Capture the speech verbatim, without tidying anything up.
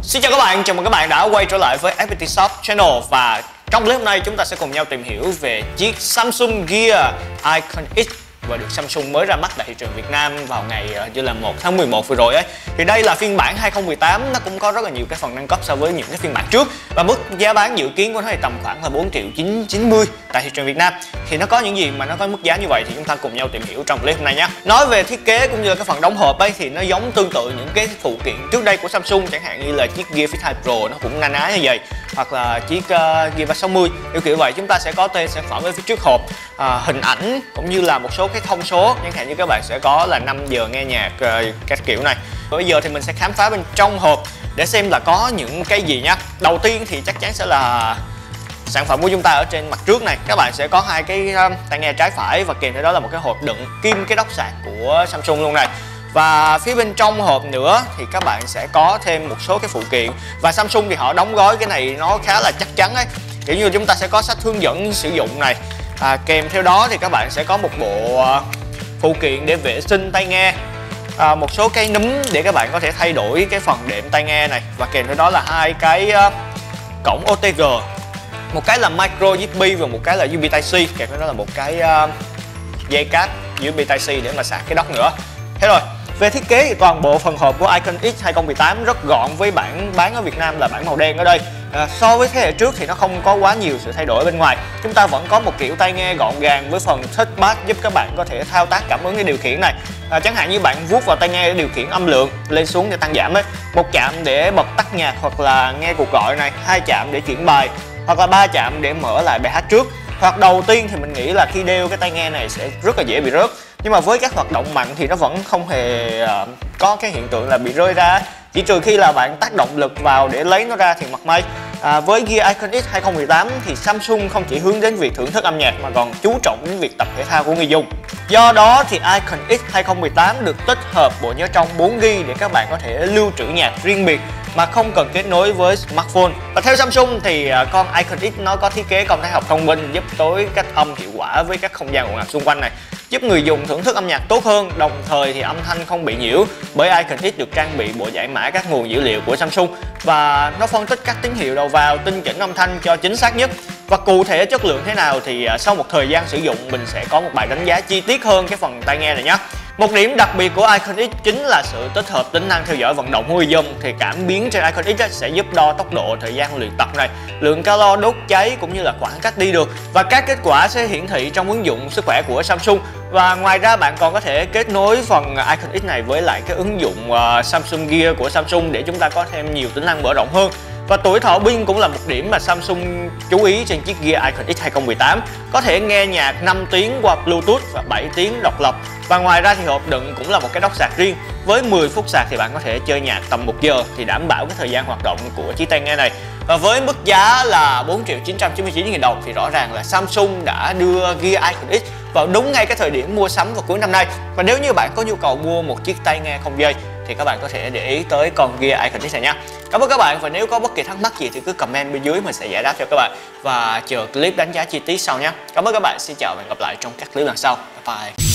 Xin chào các bạn, chào mừng các bạn đã quay trở lại với ép pê tê Shop Channel. Và trong clip hôm nay chúng ta sẽ cùng nhau tìm hiểu về chiếc Samsung Gear Icon X và được Samsung mới ra mắt tại thị trường Việt Nam vào ngày như là một tháng mười một vừa rồi ấy. Thì đây là phiên bản hai không một tám, nó cũng có rất là nhiều cái phần nâng cấp so với những cái phiên bản trước. Và mức giá bán dự kiến của nó thì tầm khoảng là bốn triệu chín chín mươi tại thị trường Việt Nam. Thì nó có những gì mà nó có mức giá như vậy thì chúng ta cùng nhau tìm hiểu trong clip hôm nay nhé. Nói về thiết kế cũng như là cái phần đóng hộp ấy thì nó giống tương tự những cái phụ kiện trước đây của Samsung, chẳng hạn như là chiếc Gear Fit hai Pro nó cũng na ná như vậy, hoặc là chiếc uh, Gear ba sáu mươi kiểu kiểu vậy. Chúng ta sẽ có tên sản phẩm ở phía trước hộp, uh, hình ảnh cũng như là một số cái thông số, chẳng hạn như các bạn sẽ có là năm giờ nghe nhạc uh, các kiểu này. Bây giờ thì mình sẽ khám phá bên trong hộp để xem là có những cái gì nhá. Đầu tiên thì chắc chắn sẽ là sản phẩm của chúng ta ở trên mặt trước này. Các bạn sẽ có hai cái um, tai nghe trái phải và kèm theo đó là một cái hộp đựng kim cái đốc sạc của Samsung luôn này. Và phía bên trong hộp nữa thì các bạn sẽ có thêm một số cái phụ kiện. Và Samsung thì họ đóng gói cái này nó khá là chắc chắn ấy. Kiểu như chúng ta sẽ có sách hướng dẫn sử dụng này, à, kèm theo đó thì các bạn sẽ có một bộ uh, phụ kiện để vệ sinh tai nghe, à, một số cái núm để các bạn có thể thay đổi cái phần đệm tai nghe này, và kèm theo đó là hai cái uh, cổng ô tê giê, một cái là micro u ét bê và một cái là u ét bê Type C, kèm theo đó là một cái uh, dây cáp u ét bê Type C để mà sạc cái dock nữa. Thế rồi, về thiết kế thì toàn bộ phần hộp của Icon X hai không một tám rất gọn, với bản bán ở Việt Nam là bản màu đen ở đây. À, so với thế hệ trước thì nó không có quá nhiều sự thay đổi bên ngoài. Chúng ta vẫn có một kiểu tai nghe gọn gàng với phần touchpad giúp các bạn có thể thao tác cảm ứng để điều khiển này. À, chẳng hạn như bạn vuốt vào tai nghe để điều khiển âm lượng lên xuống để tăng giảm ấy, một chạm để bật tắt nhạc hoặc là nghe cuộc gọi này, hai chạm để chuyển bài, hoặc là ba chạm để mở lại bài hát trước. Hoặc đầu tiên thì mình nghĩ là khi đeo cái tai nghe này sẽ rất là dễ bị rớt, nhưng mà với các hoạt động mạnh thì nó vẫn không hề uh, có cái hiện tượng là bị rơi ra, chỉ trừ khi là bạn tác động lực vào để lấy nó ra thì mặc may. À, với Gear Icon X hai không một tám thì Samsung không chỉ hướng đến việc thưởng thức âm nhạc mà còn chú trọng đến việc tập thể thao của người dùng. Do đó thì Icon X hai không một tám được tích hợp bộ nhớ trong bốn gi ga bai để các bạn có thể lưu trữ nhạc riêng biệt mà không cần kết nối với smartphone. Và theo Samsung thì con Icon X nó có thiết kế công thái học thông minh giúp tối cách âm hiệu quả với các không gian ồn ào xung quanh này, giúp người dùng thưởng thức âm nhạc tốt hơn, đồng thời thì âm thanh không bị nhiễu, bởi Icon X được trang bị bộ giải mã các nguồn dữ liệu của Samsung và nó phân tích các tín hiệu đầu vào, tinh chỉnh âm thanh cho chính xác nhất. Và cụ thể chất lượng thế nào thì sau một thời gian sử dụng mình sẽ có một bài đánh giá chi tiết hơn cái phần tai nghe này nhé. Một điểm đặc biệt của Icon X chính là sự tích hợp tính năng theo dõi vận động của người dùng. Thì cảm biến trên Icon X sẽ giúp đo tốc độ, thời gian luyện tập này, lượng calo đốt cháy cũng như là khoảng cách đi được, và các kết quả sẽ hiển thị trong ứng dụng sức khỏe của Samsung. Và ngoài ra bạn còn có thể kết nối phần Icon X này với lại cái ứng dụng uh, Samsung Gear của Samsung để chúng ta có thêm nhiều tính năng mở rộng hơn. Và tuổi thọ pin cũng là một điểm mà Samsung chú ý trên chiếc Gear Icon X hai không một tám. Có thể nghe nhạc năm tiếng qua Bluetooth và bảy tiếng độc lập. Và ngoài ra thì hộp đựng cũng là một cái dock sạc riêng. Với mười phút sạc thì bạn có thể chơi nhạc tầm một giờ thì đảm bảo cái thời gian hoạt động của chiếc tai nghe này. Và với mức giá là bốn triệu chín trăm chín mươi chín nghìn đồng thì rõ ràng là Samsung đã đưa Gear Icon X vào đúng ngay cái thời điểm mua sắm vào cuối năm nay. Và nếu như bạn có nhu cầu mua một chiếc tai nghe không dây thì các bạn có thể để ý tới con Gear Icon X này nha. Cảm ơn các bạn, và nếu có bất kỳ thắc mắc gì thì cứ comment bên dưới mình sẽ giải đáp cho các bạn. Và chờ clip đánh giá chi tiết sau nhé. Cảm ơn các bạn, xin chào và hẹn gặp lại trong các clip lần sau. Bye bye.